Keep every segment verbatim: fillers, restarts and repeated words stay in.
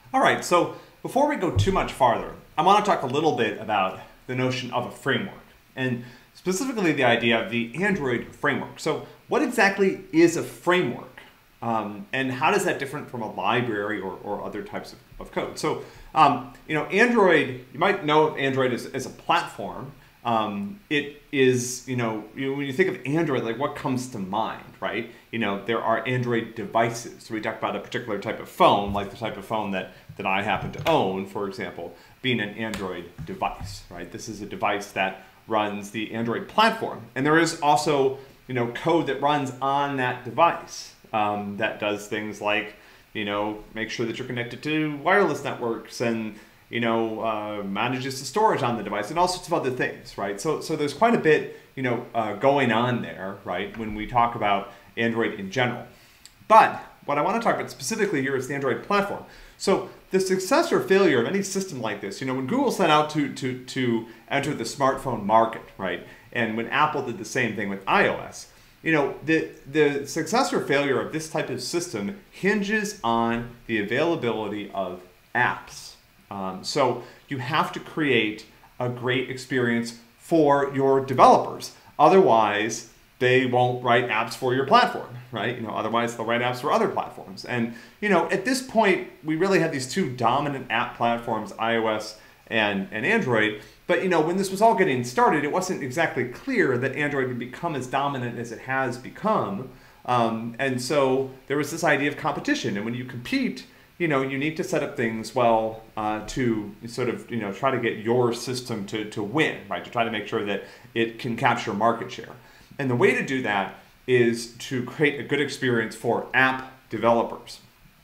All right, so before we go too much farther, I want to talk a little bit about the notion of a framework, and specifically the idea of the Android framework. So what exactly is a framework? Um, and how does that different from a library or, or other types of, of code? So, um, you know, Android, you might know of Android as, as a platform. Um, it is, you know, you, when you think of Android, like what comes to mind, right? You know, there are Android devices. So we talk about a particular type of phone, like the type of phone that, that I happen to own, for example, being an Android device, right? This is a device that runs the Android platform. And there is also, you know, code that runs on that device um, that does things like, you know, make sure that you're connected to wireless networks and, you know, uh, manages the storage on the device and all sorts of other things, right? So, so there's quite a bit, you know, uh, going on there, right, when we talk about Android in general. But what I want to talk about specifically here is the Android platform. So the success or failure of any system like this, you know, when Google set out to, to, to enter the smartphone market, right, and when Apple did the same thing with iOS, you know, the, the success or failure of this type of system hinges on the availability of apps. Um, so you have to create a great experience for your developers. Otherwise, they won't write apps for your platform, right? You know, otherwise they'll write apps for other platforms. And, you know, at this point, we really have these two dominant app platforms, iOS and, and Android. But, you know, when this was all getting started, it wasn't exactly clear that Android would become as dominant as it has become. Um, and so there was this idea of competition. And when you compete, you know, you need to set up things well uh, to sort of, you know, try to get your system to, to win, right? To try to make sure that it can capture market share. And the way to do that is to create a good experience for app developers.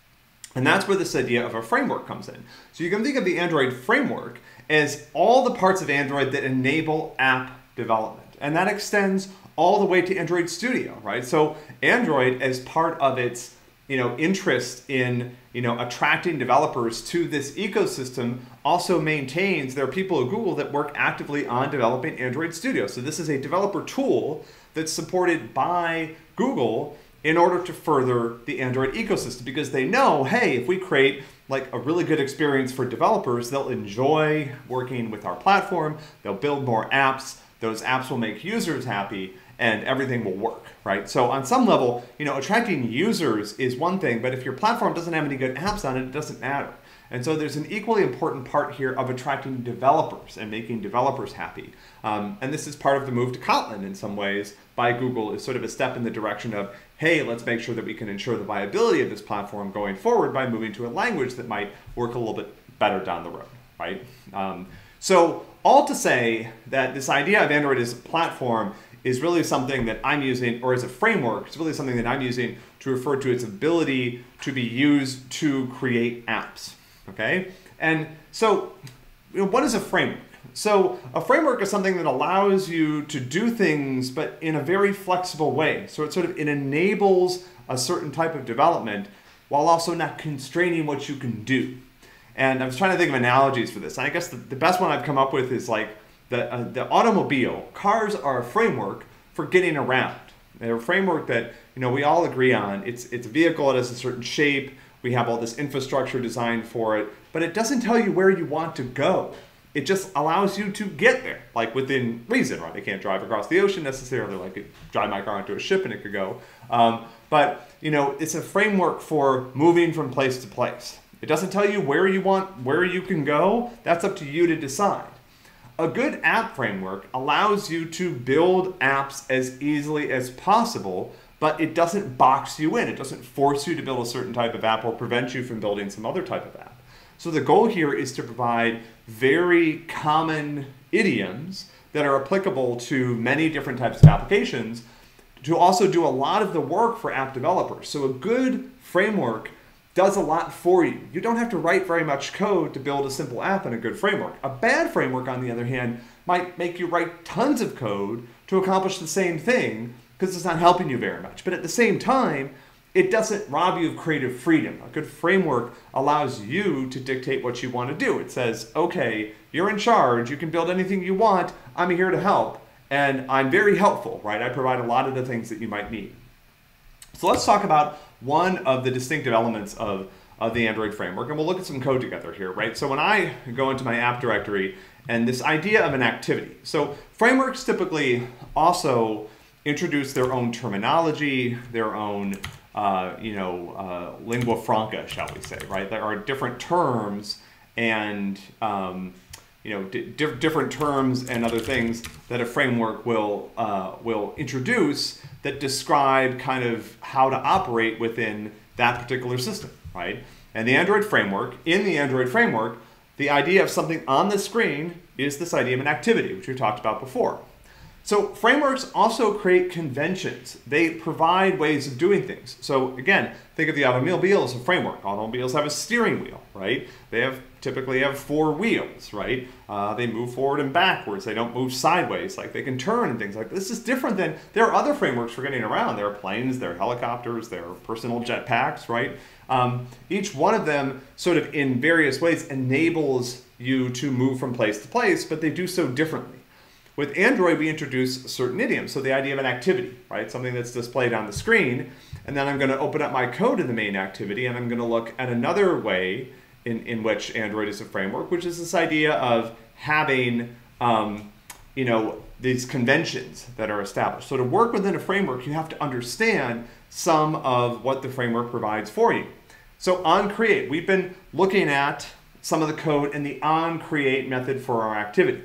And that's where this idea of a framework comes in. So you can think of the Android framework as all the parts of Android that enable app development. And that extends all the way to Android Studio, right? So Android, as part of its, you know, interest in, you know, attracting developers to this ecosystem, also maintains, there are people at Google that work actively on developing Android Studio. So this is a developer tool that's supported by Google in order to further the Android ecosystem, because they know, hey, if we create like a really good experience for developers, they'll enjoy working with our platform, they'll build more apps, those apps will make users happy, and everything will work, right? So on some level, you know, attracting users is one thing, but if your platform doesn't have any good apps on it, it doesn't matter. And so there's an equally important part here of attracting developers and making developers happy. Um, and this is part of the move to Kotlin in some ways by Google, is sort of a step in the direction of, hey, let's make sure that we can ensure the viability of this platform going forward by moving to a language that might work a little bit better down the road, right? Um, so all to say that this idea of Android as a platform is really something that I'm using, or as a framework, it's really something that I'm using to refer to its ability to be used to create apps, okay? And so, you know, what is a framework? So a framework is something that allows you to do things, but in a very flexible way. So it sort of, it enables a certain type of development while also not constraining what you can do. And I was trying to think of analogies for this. And I guess the, the best one I've come up with is like, The, uh, the automobile. Cars are a framework for getting around. They're a framework that, you know, we all agree on. It's, it's a vehicle, it has a certain shape, we have all this infrastructure designed for it, but it doesn't tell you where you want to go. It just allows you to get there, like within reason, right? I can't drive across the ocean necessarily, like I could drive my car onto a ship and it could go. Um, but, you know, it's a framework for moving from place to place. It doesn't tell you where you want, where you can go. That's up to you to decide. A good app framework allows you to build apps as easily as possible, but it doesn't box you in. It doesn't force you to build a certain type of app or prevent you from building some other type of app. So the goal here is to provide very common idioms that are applicable to many different types of applications, to also do a lot of the work for app developers. So a good framework does a lot for you. You don't have to write very much code to build a simple app in a good framework. A bad framework, on the other hand, might make you write tons of code to accomplish the same thing because it's not helping you very much. But at the same time, it doesn't rob you of creative freedom. A good framework allows you to dictate what you want to do. It says, okay, you're in charge, you can build anything you want, I'm here to help, and I'm very helpful, right? I provide a lot of the things that you might need. So let's talk about one of the distinctive elements of, of the Android framework, and we'll look at some code together here, right? So when I go into my app directory and this idea of an activity, so frameworks typically also introduce their own terminology, their own, uh, you know, uh, lingua franca, shall we say, right? There are different terms and, um, you know, di different terms and other things that a framework will, uh, will introduce that describe kind of how to operate within that particular system, right? And the Android framework, in the Android framework, the idea of something on the screen is this idea of an activity, which we talked about before. So frameworks also create conventions. They provide ways of doing things. So again, think of the automobile as a framework. Automobiles have a steering wheel, right? They have typically have four wheels, right? Uh, they move forward and backwards. They don't move sideways. Like they can turn and things like this. This is different than, there are other frameworks for getting around. There are planes, there are helicopters, there are personal jetpacks, right? Um, each one of them sort of in various ways enables you to move from place to place, but they do so differently. With Android, we introduce certain idioms. So the idea of an activity, right? Something that's displayed on the screen. And then I'm going to open up my code in the main activity, and I'm going to look at another way in, in which Android is a framework, which is this idea of having, um, you know, these conventions that are established. So to work within a framework, you have to understand some of what the framework provides for you. So on create, we've been looking at some of the code in the on create method for our activity.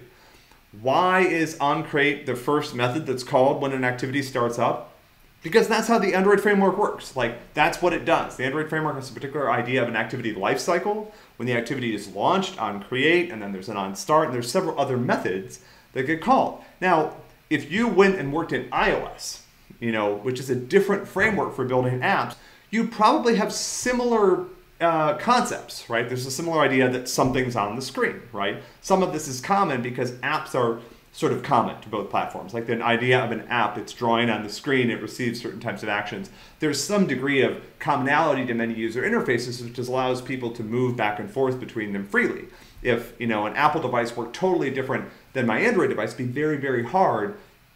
Why is onCreate the first method that's called when an activity starts up? Because that's how the Android framework works. Like, that's what it does. The Android framework has a particular idea of an activity lifecycle. When the activity is launched, onCreate, and then there's an onStart, and there's several other methods that get called. Now, if you went and worked in iOS, you know, which is a different framework for building apps, you probably have similar Uh, concepts, right? There's a similar idea that something's on the screen, right? Some of this is common because apps are sort of common to both platforms. Like the idea of an app, it's drawing on the screen, it receives certain types of actions. There's some degree of commonality to many user interfaces, which allows people to move back and forth between them freely. If, you know, an Apple device were totally different than my Android device, it'd be very, very hard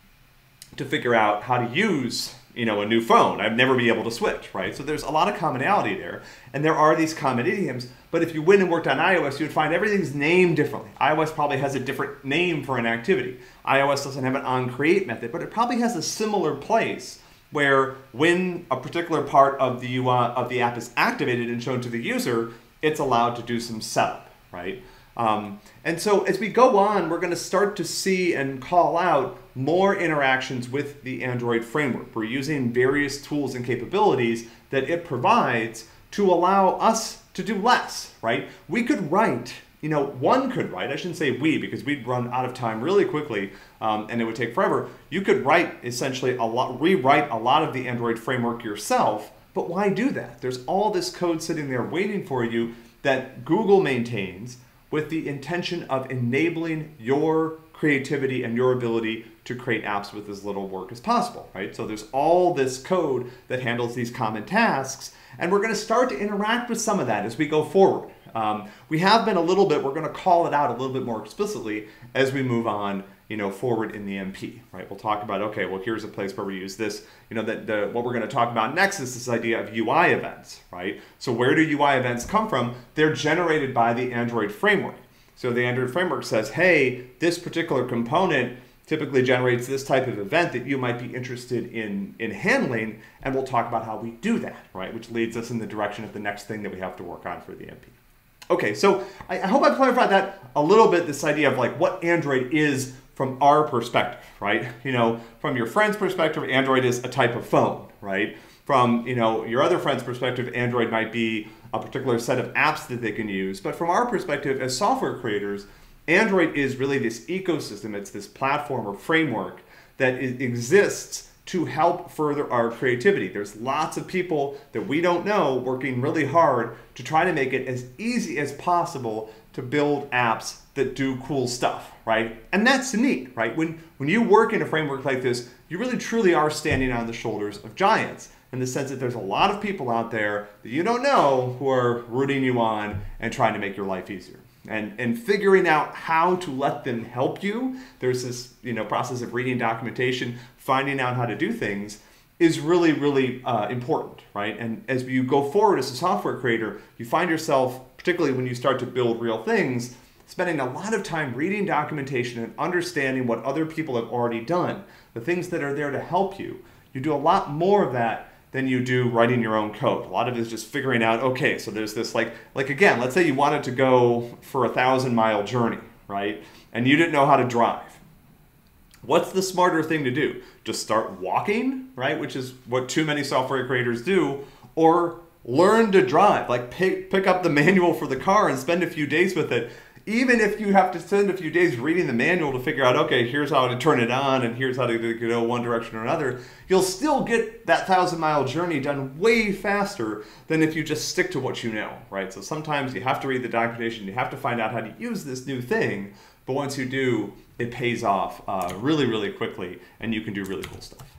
to figure out how to use, you know, a new phone. I'd never be able to switch, right? So there's a lot of commonality there, and there are these common idioms, but if you went and worked on iOS, you would find everything's named differently. iOS probably has a different name for an activity. iOS doesn't have an onCreate method, but it probably has a similar place where when a particular part of the U I of the app is activated and shown to the user, it's allowed to do some setup, right? Um, and so as we go on, we're going to start to see and call out more interactions with the Android framework. We're using various tools and capabilities that it provides to allow us to do less, right? We could write, you know, one could write, I shouldn't say we because we'd run out of time really quickly um, and it would take forever. You could write essentially a lot, rewrite a lot of the Android framework yourself, but why do that? There's all this code sitting there waiting for you that Google maintains with the intention of enabling your creativity and your ability to create apps with as little work as possible, right? So there's all this code that handles these common tasks, and we're going to start to interact with some of that as we go forward. Um, we have been a little bit, we're going to call it out a little bit more explicitly as we move on, you know, forward in the M P, right? We'll talk about, okay, well, here's a place where we use this, you know, that the, what we're going to talk about next is this idea of U I events, right? So where do U I events come from? They're generated by the Android framework. So the Android framework says, hey, this particular component typically generates this type of event that you might be interested in, in handling, and we'll talk about how we do that, right? Which leads us in the direction of the next thing that we have to work on for the M P. Okay, so I, I hope I've clarified that a little bit, this idea of like what Android is from our perspective, right? You know, from your friend's perspective, Android is a type of phone, right? From, you know, your other friend's perspective, Android might be a particular set of apps that they can use. But from our perspective as software creators, Android is really this ecosystem. It's this platform or framework that is, exists to help further our creativity. There's lots of people that we don't know working really hard to try to make it as easy as possible to build apps that do cool stuff, right? And that's neat, right? When, when you work in a framework like this, you really truly are standing on the shoulders of giants, in the sense that there's a lot of people out there that you don't know who are rooting you on and trying to make your life easier. And, and figuring out how to let them help you. There's this, you know, process of reading documentation, finding out how to do things. is really, really uh, important, right? And as you go forward as a software creator, you find yourself, particularly when you start to build real things, spending a lot of time reading documentation and understanding what other people have already done, the things that are there to help you. You do a lot more of that than you do writing your own code. A lot of it is just figuring out, okay, so there's this like, like again, let's say you wanted to go for a thousand mile journey, right? And you didn't know how to drive. What's the smarter thing to do? Just start walking, right? Which is what too many software creators do, or learn to drive, like pick, pick up the manual for the car and spend a few days with it. Even if you have to spend a few days reading the manual to figure out, okay, here's how to turn it on and here's how to go one direction or another, you'll still get that thousand mile journey done way faster than if you just stick to what you know, right? So sometimes you have to read the documentation, you have to find out how to use this new thing, but once you do, it pays off uh, really, really quickly and you can do really cool stuff.